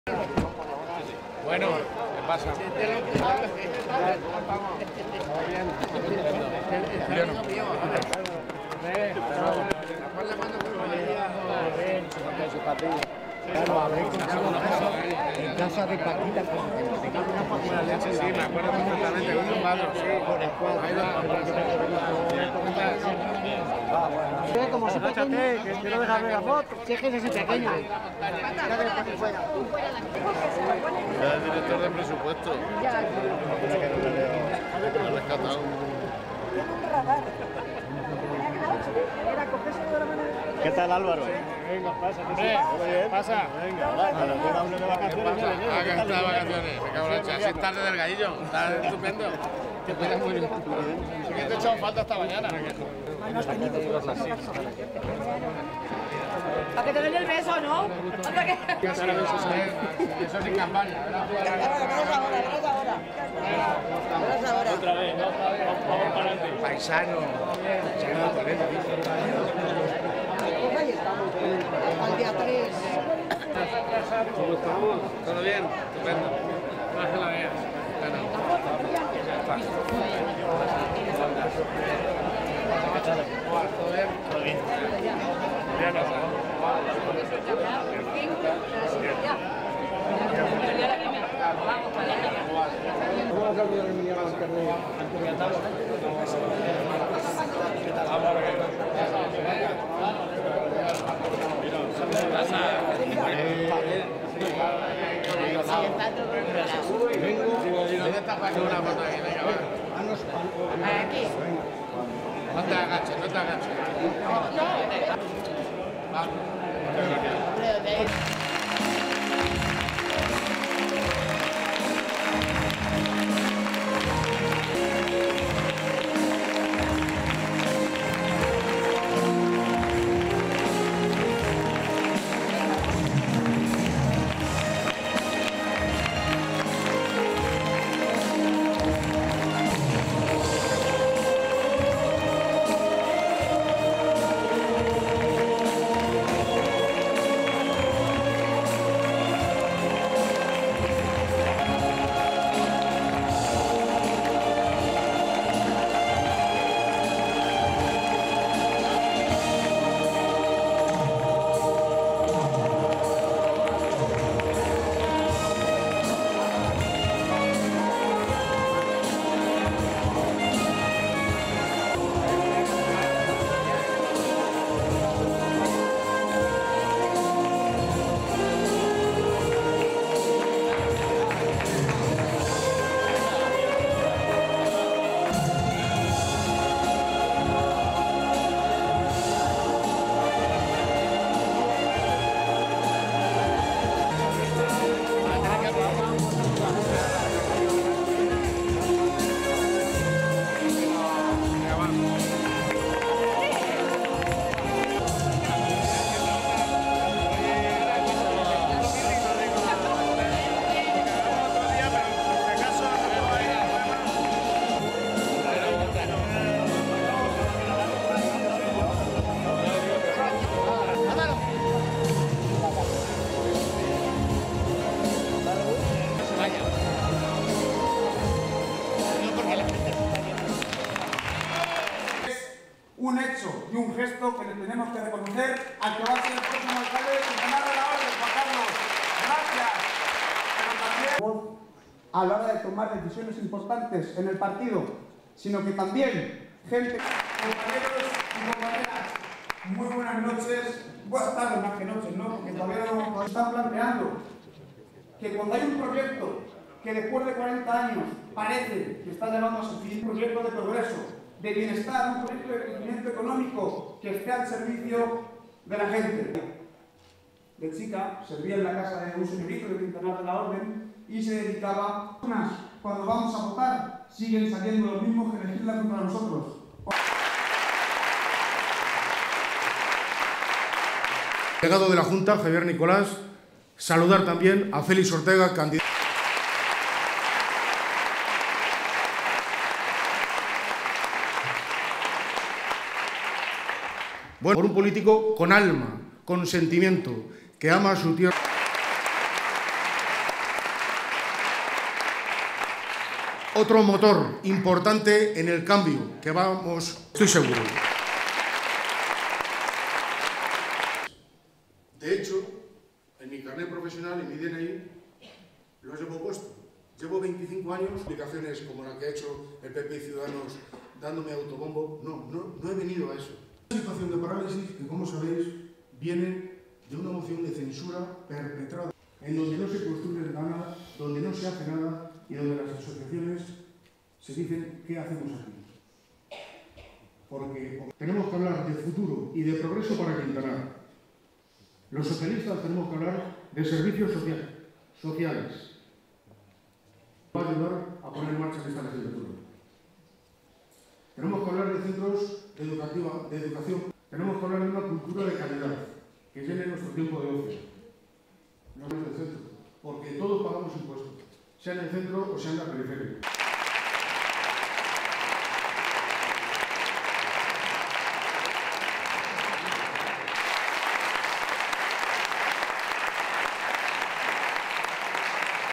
Bueno, ¿qué pasa? En casa de Paquita, Sí, me acuerdo perfectamente, con un palo, sí. Como soy pequeño, que no dejas ver la foto. Si es que es pequeño. Era el director de presupuesto. Lo he rescatado. ¿Qué tal, Álvaro? Venga, pasa. Hombre, pasa. Venga, va, uno de vacaciones. Acá está de vacaciones. Me cago en la leche. Así es tarde del gallillo. Está estupendo. Te cuidas muy bien. Sí que te he echado falta esta mañana. Para que te den el beso, ¿no? Hasta que... Eso sin campaña, ¿verdad? Verás ahora. Otra vez, vamos para adelante. Paisano. Ahí estamos. Al día 3. ¿Cómo estamos? ¿Todo bien? Estupendo. Más que la veas. Todo bien. No te agaches, no te agaches. Un hecho y un gesto que le tenemos que reconocer al que va a ser el próximo alcalde de Quintana de la Orden, Juan Carlos. Gracias. Pero también a la hora de tomar decisiones importantes en el partido, sino que también gente, compañeros y compañeras, muy buenas noches, buenas tardes más que noches, ¿no? Porque todavía no nos están planteando que cuando hay un proyecto que después de 40 años parece que está llevando a su fin, un proyecto de progreso, de bienestar, un proyecto de crecimiento económico que esté al servicio de la gente. De chica servía en la casa de un señorito de Quintana de la Orden y se dedicaba a cuando vamos a votar siguen saliendo los mismos que legislan contra nosotros. Delegado de la Junta, Javier Nicolás, saludar también a Félix Ortega, candidato. Bueno, por un político con alma, con sentimiento, que ama a su tierra. otro motor importante en el cambio que vamos, estoy seguro. De hecho, en mi carnet profesional y mi DNI lo llevo puesto. Llevo 25 años, aplicaciones como la que ha hecho el PP y Ciudadanos dándome autobombo. No he venido a eso. Una situación de parálisis que, como sabéis, viene de una moción de censura perpetrada, en donde no se construye nada, donde no se hace nada y donde las asociaciones se dicen ¿qué hacemos aquí? Porque tenemos que hablar de futuro y de progreso para Quintana. Los socialistas tenemos que hablar de servicios sociales. Va a ayudar a poner en marcha esta legislatura. Tenemos que hablar de centros de educación. Tenemos que hablar de una cultura de calidad que llene nuestro tiempo de ocio. No es del centro, porque todos pagamos impuestos, sea en el centro o sea en la periferia.